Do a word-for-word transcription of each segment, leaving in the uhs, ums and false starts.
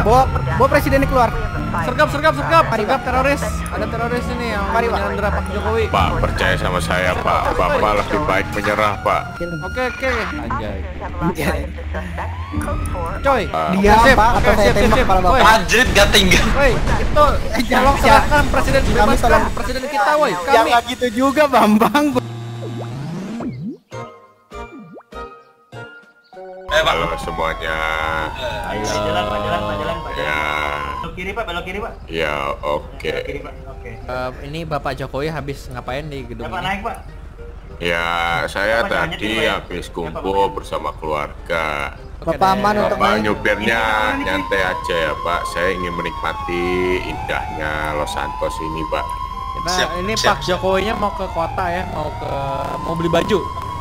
Bawa, bawa presidennya keluar. Sergap, sergap, sergap, sergap teroris. Ada teroris ini yang menyandera Pak Jokowi. Pak, percaya sama saya, Pak. Bapak lebih baik menyerah, Pak. Oke, oke. Anjay. Coy, Dia Pak, atau saya tembak kepala Bapak. Madrid gak tinggal. Woi, itu tolong serahkan presiden bebaskan presiden kita, woi. Ya Kami nggak gitu juga, Bambang. Eh, Pak. Halo semuanya. Ayo, jalan Pak, jalan Pak, jalan Pak. Ya, Belok kiri Pak, belok kiri Pak. ya oke. Belok kiri Pak, oke. Eh, ini Bapak Jokowi habis ngapain di gedung Ya Pak, ini? naik Pak. Ya, saya Apa, jangan tadi nyetir, Pak, ya? habis Ya, Pak, kumpul Pak. bersama keluarga. Oke Bapak deh. aman untuk Bapak main. nyupirnya Ini, ini, ini. nyantai aja ya, Pak. Saya ingin menikmati indahnya Los Santos ini, Pak. Kita Siap, ini siap, Pak Jokowinya mau ke kota ya, mau ke mau beli baju.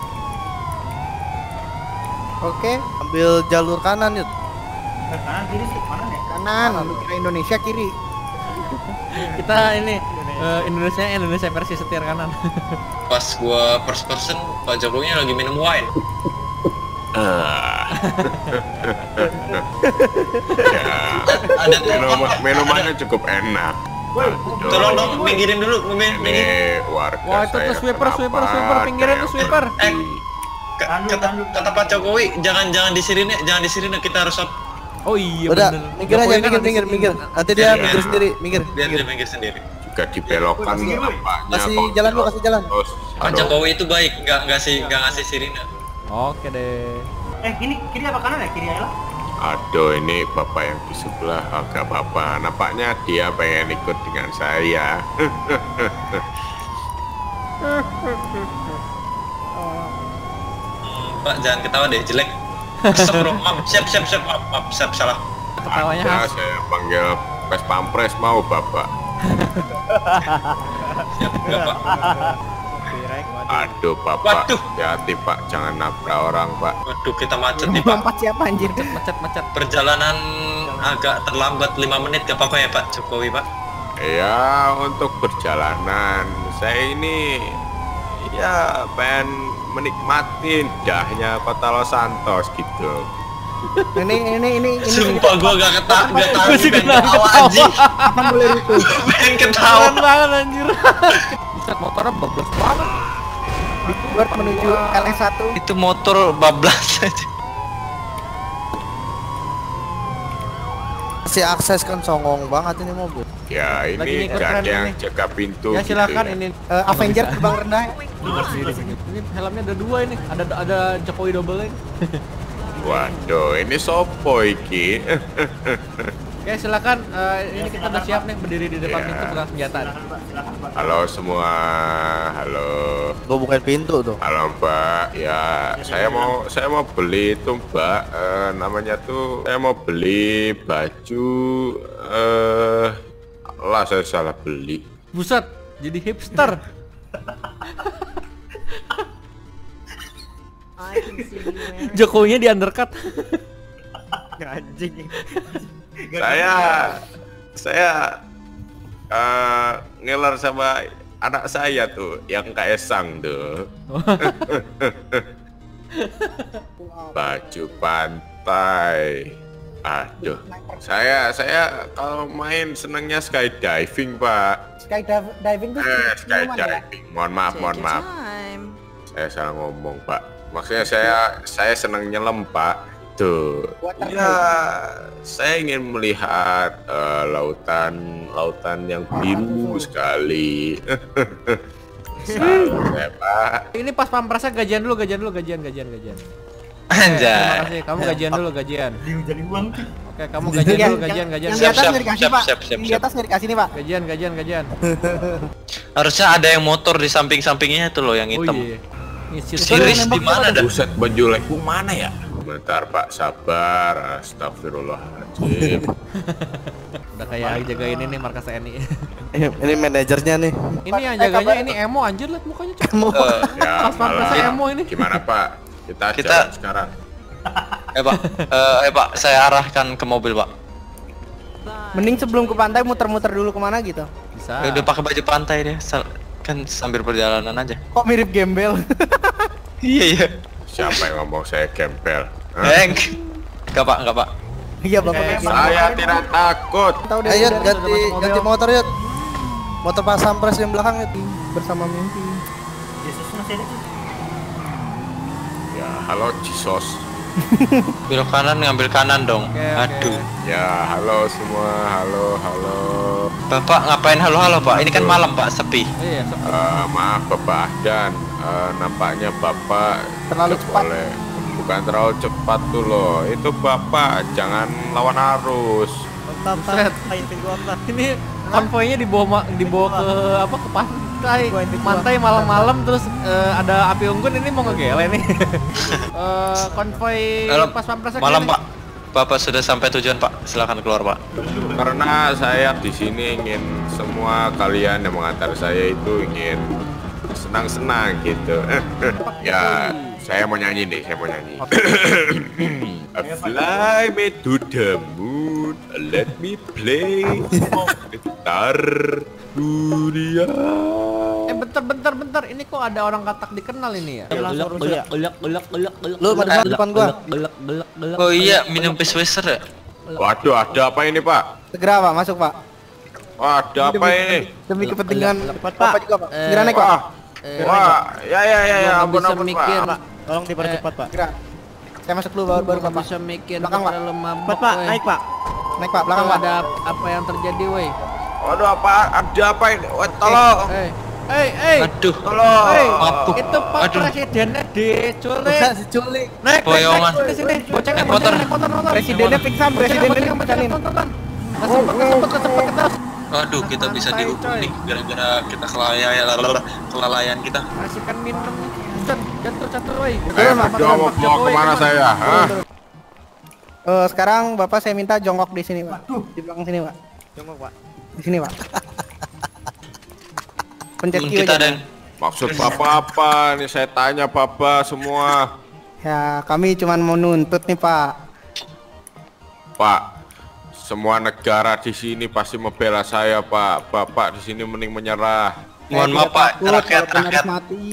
Oke, ambil jalur kanan yuk. Ke kanan kiri sih, mana ya? Kanan, lu kira Indonesia kiri. Kita ini eh, Indonesia Indonesia versi setir kanan. Pas gua first person, Pak Jokowi lagi minum wine. Ah. Ya, Ada minum, minumannya cukup enak. Woi, Aduh. Tolong dong, pinggirin dulu, Ini pinggirin. warga Wah, itu saya tuh sweeper, kenapa sweeper, sweeper, pinggirin tuh kayak sweeper. Eh, Ka- Tanduk, kata, tanduk, kata Pak Jokowi, jangan jangan di sini, jangan di sini, kita harus up. Oh iya Udah, bener. minggir aja, Jokowi kan minggir, nanti minggir, sini. minggir. Nanti dia Iya, minggir iya. sendiri, minggir, Biar minggir. dia minggir sendiri. juga dibelokkan Kasih, Boy. nampaknya Kasih kok jalan, Bu, kasih jalan. terus Pak halo. Jokowi itu baik, nggak nggak sih nggak ngasih sirine. Oke deh. eh kini kiri apa kanan ya? Kiri aja lah. Aduh, ini bapak yang di sebelah agak bapak. Nampaknya dia pengen ikut dengan saya. Pak jangan ketawa deh, jelek. Astagfirullah, maaf, siap siap siap, maaf, maaf, siap salah. Ketawanya Ada khas. saya panggil Pes Pampres mau bapak. Siap nggak Pak? Aduh bapak, Waduh. hati-hati pak, jangan nabrak orang pak. Waduh kita macet nih Pak. Lompat siapa anjir? Macet-macet. Perjalanan agak terlambat lima menit, gak apa-apa ya Pak Jokowi Pak? Ya untuk perjalanan saya ini ya pengen menikmati indahnya kota Los Santos gitu. Ini ini ini ini. Sumpah gua gak keta gak tahu Gua sih pengen ketawa, ketawa ketawa. anjing. Kapan boleh itu? Pengen ketawa. Keren banget anjir. Buset motornya bablas banget. Buat menuju L S satu. Itu motor bablas aja. Kasih akses kan songong banget ini mobil. Ya Lagi ini ngikut gak tren ada yang ini. jaga pintu. Ya gitu silakan ya. ini. Eh, Avenger terbang rendah. Ini helmnya ada dua ini. Ada ada Jokowi double ini. Waduh, ini sopo iki? Oke silakan. Eh, ini kita udah siap nih berdiri di depan Ya. pintu pegang senjata. Silakan Pak, silakan Pak. Halo semua, halo, Gua bukain pintu tuh. halo Mbak. Ya, saya mau saya mau beli itu Mbak. Eh, namanya tuh saya mau beli baju. Eh, lah saya salah beli. Buset, jadi hipster. Jokowinya di undercut. Anjing. Saya saya eh ngelar sama anak saya tuh yang Kaesang tuh. Baju pantai. Aduh, saya saya kalau main senangnya skydiving pak. Skydiving tuh Eh minuman ya? skydiving. Mohon maaf, mohon maaf. Saya salah ngomong pak. Maksudnya saya saya senang nyelam pak. Tuh. Water Ya, saya ingin melihat eh, lautan lautan yang biru sekali. Salah ya pak. Ini pas pampresnya gajian dulu, gajian dulu, gajian, gajian, gajian. Anjay. Terima kasih. Kamu gajian dulu, gajian. Dihujan uang. Oke, kamu gajian dulu, gajian, gajian. Yang di Siap, atas siap, nggak dikasih siap, pak. siap, siap, Yang di siap. atas nggak dikasih nih pak. Gajian, gajian, gajian. Harusnya ada yang motor di samping-sampingnya itu loh yang Oh hitam. iya. Ini si Siris di mana dah? Buset baju lekku mana ya? Bentar pak, sabar. Astagfirullahaladzim. Udah kayak jagain ini markas T N I. Ini, ini manajernya nih. Ini yang jaganya ini emo anjir, lihat mukanya cok. Mau Eh, Ya, Pas pampresnya malah. emo ini. Gimana pak? Kita Kita- jalan sekarang. eh Pak, eh, eh Pak, saya arahkan ke mobil Pak. Mending sebelum ke pantai muter-muter dulu kemana gitu. Bisa. Eh, Udah pakai baju pantai deh, Sal- kan sambil perjalanan aja. Kok mirip gembel? Iya iya. Siapa yang ngomong saya gembel? Hah? Enggak Pak, enggak Pak. Iya bapak. Kayak kayak Saya tidak takut. Tahu dari Ayo dari- ganti ganti motor yuk. Motor pas sampres yang belakang itu. bersama mimpi. Yesus masih ada tuh. Ya, halo Jisos. Belok kanan ngambil kanan dong. Oke, oke. Aduh. Ya, halo semua. Halo, halo. Bapak ngapain halo-halo Pak? Ini kan malam Pak, sepi. Iya, sepi. Eh, maaf Bapak dan eh, nampaknya Bapak Terlalu cepat. boleh bukan terlalu cepat tuh loh. Itu Bapak jangan lawan arus. Buset. Ini konvoynya dibawa ma- dibawa ke apa ke pantai, pantai malam-malam terus eh, ada api unggun ini mau ngegele nih. Eh, konvoy Halo, pas pampres malam Pak. Bapak sudah sampai tujuan Pak. Silakan keluar Pak. Karena saya di sini ingin semua kalian yang mengantar saya itu ingin senang-senang gitu. Ya, saya mau nyanyi nih, saya mau nyanyi. Fly me to the moon, let me play gitar dunia. Eh bentar bentar bentar, ini kok ada orang katak dikenal ini ya? Lu pada depan gua. Oh iya, minum Pisswasser ya? Waduh, ada apa ini Pak? Segera Pak, masuk Pak. Wah, ada apa ini? Demi kepentingan Bapak juga Pak. Segera naik Pak. Wah, wah, ya ya ya ya, Gua ampun nggak bisa ampun mikir. Pak. Tolong dipercepat, Pak. Segera. Saya masuk dulu baru baru Gua Bapak. bisa mikir Belakang, Pak. kalau mabok. Cepat, Pak. woi. Naik, Pak. Naik Pak, belakang Tuh, Pak. ada apa yang terjadi woi? Waduh, apa ada apa ini? Wah, tolong. Eh, eh, eh. Aduh. Tolong. Hei, Mabuk. itu Pak Aduh. Presidennya diculik. Bisa diculik. Naik, naik, Boyongan. naik, sini, sini. Bocahnya, Naik motor. naik motor, motor. Presidennya pingsan, presidennya dipecahkan. Nggak sempet, nggak sempet, nggak sempet, kita harus Aduh, kita bisa Santai, dihukum coy. nih gara-gara kita kelalaian kelalaian kita. kasihkan minum. Cet, jatuh, jatuh, woi. Saya berdua mau bawa kemana saya? Hah? Eh, sekarang Bapak saya minta jongkok di sini Pak. Di belakang sini Pak. Jongkok Pak. Di sini Pak. Pencet Temen Q kita aja. dan Maksud Bapak apa? Nih saya tanya Bapak semua. Ya, kami cuma mau nuntut nih Pak. Pak, semua negara di sini pasti membela saya, Pak. Bapak di sini mending menyerah. mohon Saya maaf tidak Pak, takut rakyat walaupun harus rakyat. mati.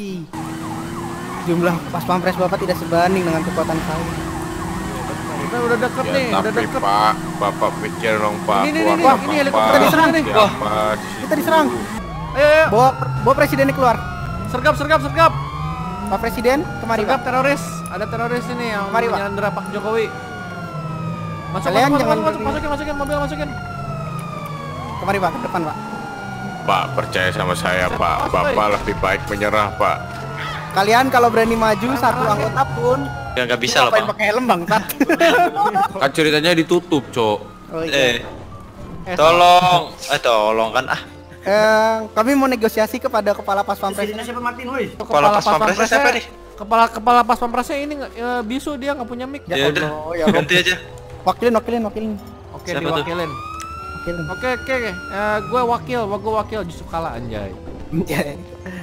Jumlah pas pampres Bapak tidak sebanding dengan kekuatan saya. Kita udah deket Ya, nih, udah tapi deket. Pak, Bapak pikir dong, Pak. Ini, ini, Keluarga ini, ini Bapak helikopter diserang nih. siapa Wah. di Kita situ? diserang. Ayo, ayo. Bawa bawa presidennya keluar. Sergap, sergap, sergap. Pak Presiden, kemari Sergap Pak. teroris. Ada teroris ini yang Mari, Pak. menyandera Pak Jokowi. Masuk, Kalian masuk, jangan masuk, masuk, berdiri. masukin, masukin, mobil masukin. Kemari Pak, ke depan Pak. Pak, percaya sama saya, Pak. Bapak lebih baik menyerah, Pak. Kalian kalau berani maju satu anggota pun Ya nggak bisa lah ngapain Pak. pakai helm bangsat. Kan ceritanya ditutup, Cok. Oh Eh, iya. tolong, eh tolong kan ah. Eh, kami mau negosiasi kepada kepala pas pampres. Presidennya siapa Martin, woi? Kepala pas pampresnya siapa nih? Kepala kepala pas pampresnya ini nggak eh, bisu, dia nggak punya mic. Ya udah, Allah, ya ganti aja. Wakilin, wakilin, wakilin. Oke, Siapa tuh? diwakilin. Wakilin. Oke, oke, oke. Eh, gue wakil, gue wakil justru kalah anjay. Ya.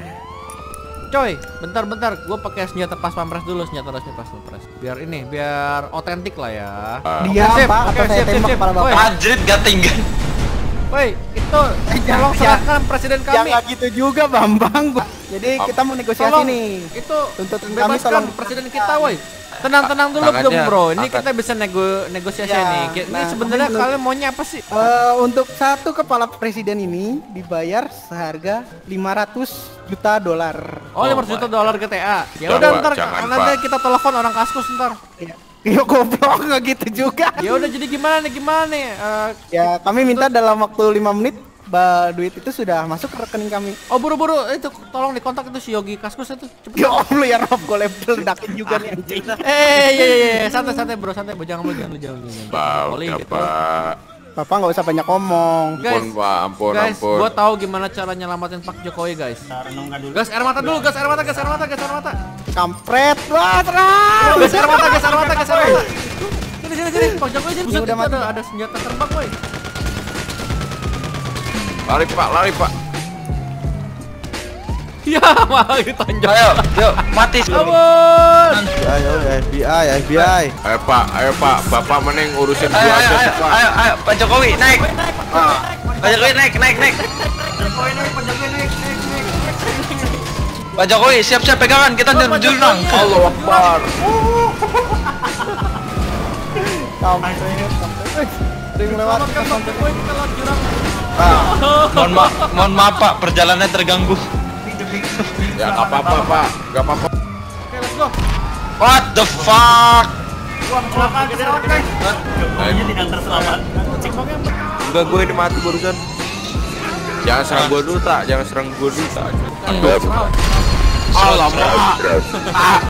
Coy, bentar-bentar, gue pakai senjata pas pampres dulu, senjata resmi pas pampres. Biar ini, biar otentik lah ya. Dia Sip, Pak, oke, atau saya sip, sip, tembak sip. kepala Woi. Bapak. Madrid gak tinggal. Woi, itu jangan- tolong serahkan presiden Ya kami. nggak gitu juga Bambang. Jadi kita mau negosiasi Tolong, nih. itu Tuntutan kami bebaskan tolong presiden kita, woi. Tenang-tenang dulu Tangannya dong, bro. Ini angkat. kita bisa nego negosiasi Ya, nih. Ki- Ini nah, sebenarnya kami belum- kalian maunya apa sih? Eh, untuk satu kepala presiden ini dibayar seharga lima ratus juta dolar. Oh, lima ratus juta dolar G T A. Ya Jangan, udah Pak, ntar jangan, nanti Pak. kita telepon orang kaskus ntar. Ya, ya goblok nggak gitu juga. Ya udah jadi gimana nih? Gimana nih? Eh, Ya kami minta dalam waktu lima menit ba, duit itu sudah masuk ke rekening kami. oh buru-buru itu tolong dikontak itu si Yogi Kaskus itu. Cepet. Ya Allah ya Rob, gue ledakin juga nih anjing. Eh, iya iya iya, santai-santai bro, santai. Bro. Jangan lu jangan lu jangan lu. jangan. Pak, Poli udah, gitu. Pak. Bapak nggak usah banyak ngomong. Guys, Ampun, Pak. Ampun, guys, ampun. gua tahu gimana cara nyelamatin Pak Jokowi, guys. Kita renungkan dulu. Gas air mata dulu, gas air mata, gas air mata, gas air mata. Kampret, wah terang. Gas air mata, gas air mata, gas air mata. Sini sini sini, Pak Jokowi sini. Ini Buset, udah itu mati. ada ada senjata terbang, woi. Lari, Pak. Lari, Pak. Ya, malah ditonjok. Ayo, yuk, mati. Ampun. Ayo, F B I, F B I. Ayo, Pak. Ayo, Pak. Bapak mending urusin Ayo, gua ayo, aja, ayo, Pak. ayo, ayo, Pak Jokowi naik. Pak Jokowi naik, naik, naik. Jokowi naik, Pak Jokowi naik, naik, naik, naik. Pak Jokowi siap-siap pegangan, kita Pak menuju Jokowi. jurang. Allah Akbar. Kampret, kampret. Ada yang lewat. Selamatkan Bang Boy, kita lewat jurang. Pak, mohon maaf, mohon maaf Pak, perjalanannya terganggu. Ya nggak apa-apa pak, nggak apa-apa. Oke, let's go. What the fuck? Wah, kecelakaan pesawat guys. Pokoknya tidak terselamat. Enggak, gue ini mati barusan. Jangan serang gue dulu tak, jangan serang gue dulu tak. Aduh, Alamak.